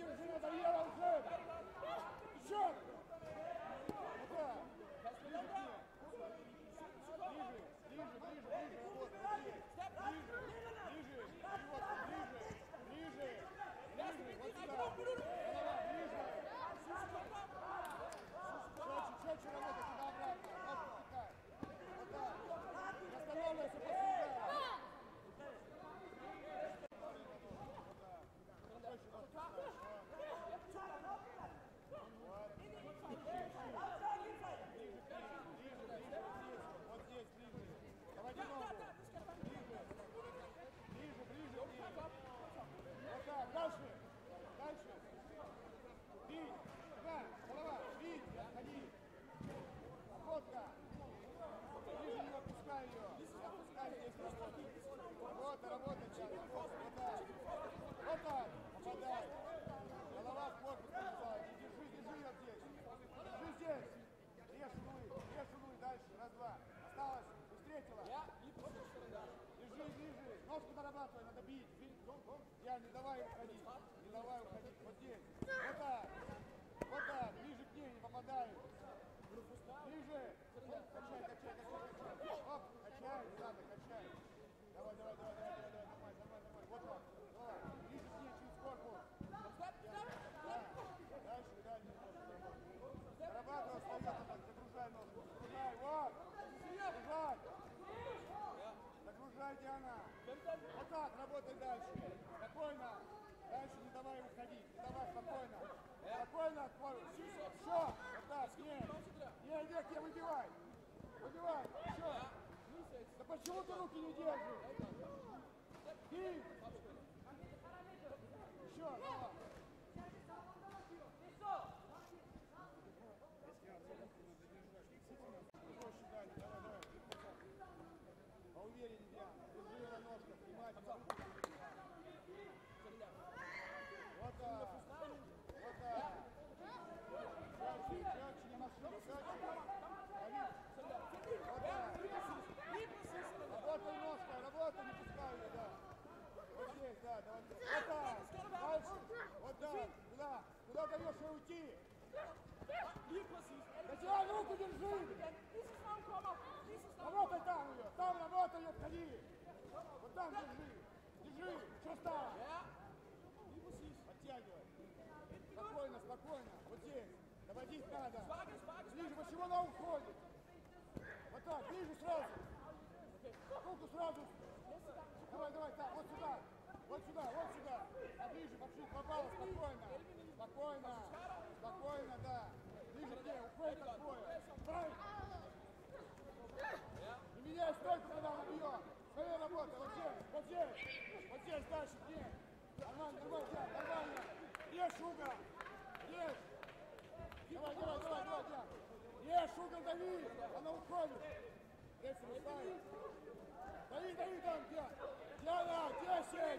держи, надоело уже! Еще! Вот так! Ближе к ней! Ближе, вот, ближе, ближе, вот, ближе, вот сюда, голова, ближе, четче работай, туда-обратно, ножку втыкай, вот так, не останавливайся после удара. Вот здесь, ближе. Давай ногу. Ближе. Вот так, дальше. Бить. Голова, бить, отходи. Находка. Ближе не отпускай ее. Отпускай здесь работу. Работай сейчас. Вот так. Попадай. Голова в корпус полезает. Держи ее здесь. Держи здесь. Режь углы, дальше. Раз, два. Осталось. Встретила. Держи. Ножку дорабатывай, надо бить. Я не давай уходить. Вот здесь. Вот так. Ближе к ней, не попадаю. Ближе. Качай. Оп, качай. Давай. Нормально. Вот так. Ближе к ней через корпус. Дальше. Дорабатывай, загружай ножку. Вот. Загружай, Диана. Вот так, работай дальше. Спокойно. Дальше не давай уходить. Спокойно. Все. Вот так, нет, выбивай. Еще. Да почему ты руки не держишь? Бей. Еще, давай. Давай. Поувереннее, Диана. Держи на ножках, внимательно. Вот так. Четче, не машина, Работай ножкой, не пускай ее, да. Вот здесь, да, давай. Вот так, дальше. Вот так, куда даешь ей уйти? Татьяна, руку держи! Работай там ее, входи! Вот там держи, что стало? Подтягивай. Спокойно, вот здесь. Доводить надо. Ближе, почему она уходит? Вот так, ближе сразу. Руку сразу. Давай, так, вот сюда. А ближе, попала, спокойно, да. Ближе к ней, уходит от боя. Правильно. Не меняй стойку, когда он бьет. Своя работа, вот здесь, дальше к ней. Нормально. Режь угол. Давай. Режь угол, дави. Она уходит. Дави там, Диана, 10.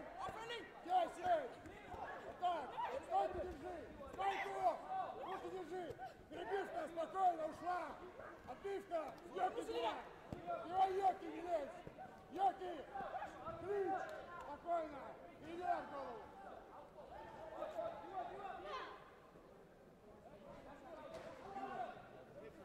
Вот так. Стойку держи. Руки держи. Перебивка, спокойно, ушла. Отбивка. Йоки 2. Йоки не лезь. Йоки. Ключ.